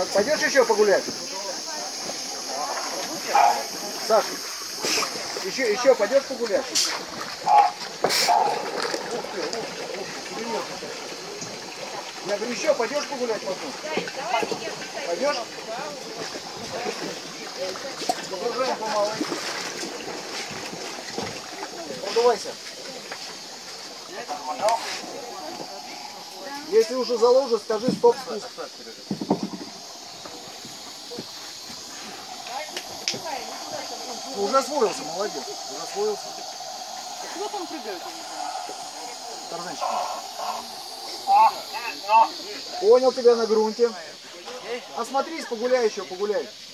Пойдешь еще погулять? Саша, еще пойдешь погулять? Я говорю, еще пойдешь погулять потом? Пойдешь? Загружаем помаленьку. Продувайся. Если уже заложишь, скажи стоп-спуск. Ну, уже освоился, молодец. Уже освоился. Куда там прыгают? Тарзанчик. Понял тебя на грунте. Осмотрись, погуляй еще, погуляй.